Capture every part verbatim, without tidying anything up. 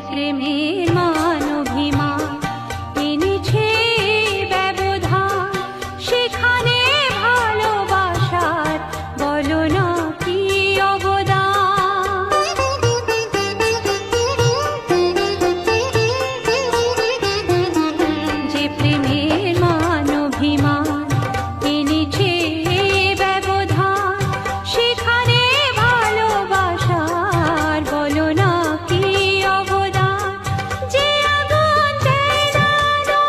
প্রেমের মান অভিমান এনেছে ব্যবধান, সেখানে ভালোবাসার বলো না কি অবদান। যে প্রেমের মান অভিমান এনেছে ব্যবধান, সেখানে ভালোবাসার বলো না কি অবদান। যে আগুন দেয় না আলো,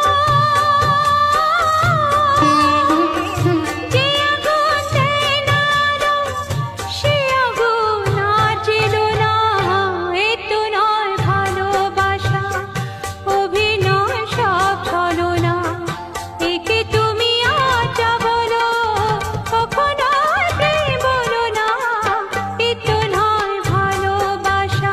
যে আগুন দেয় না আলো, সে আগুন আর জ্বেলো না। এ তো নয় ভালোবাসা, অভিনয় সব ছলনা। একে তুমি আজ যা বলো, কখনো প্রেম বলো না। এ তো নয় ভালোবাসা।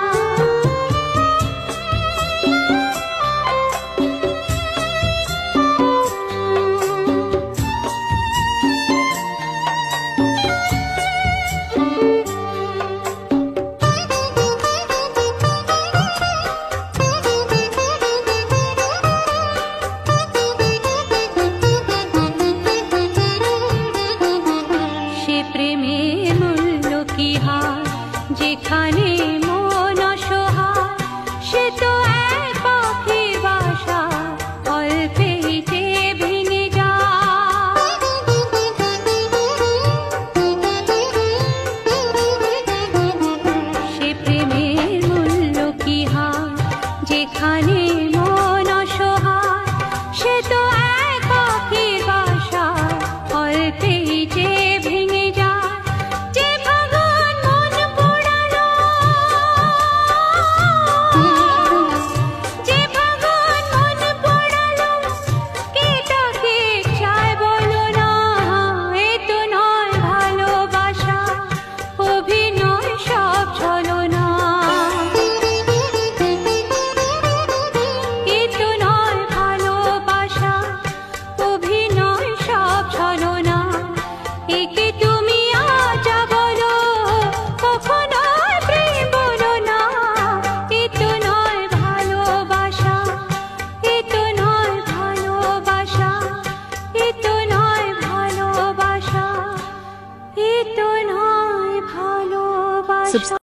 সে প্রেমের মূল্য কি হার, যেখানে মন অসহায়। সে তো এক পাখির বাসা, অল্পেই যে ভেঙে যায়। সে প্রেমের মূল্য কি হার, যেখানে মন অসহায়। সে তো এক পাখির বাসা, অল্পেই যে ভেঙে যায়। যে ভাঙন মন পোড়ালো, যে ভাঙন মন পোড়ালো, কে তাকে চায় বলো না। এ তো নয় ভালোবাসা, অভিনয় সব ছলনা। এ তো নয় ভালোবাসা, অভিনয় সব ছলনা। একে তুমি আজ যা বলো, কখনো প্রেম বলো না। এ তো নয় ভালোবাসা, এ তো নয় ভালোবাসা, এ তো নয় ভালোবাসা, এ তো নয় ভালোবাসা।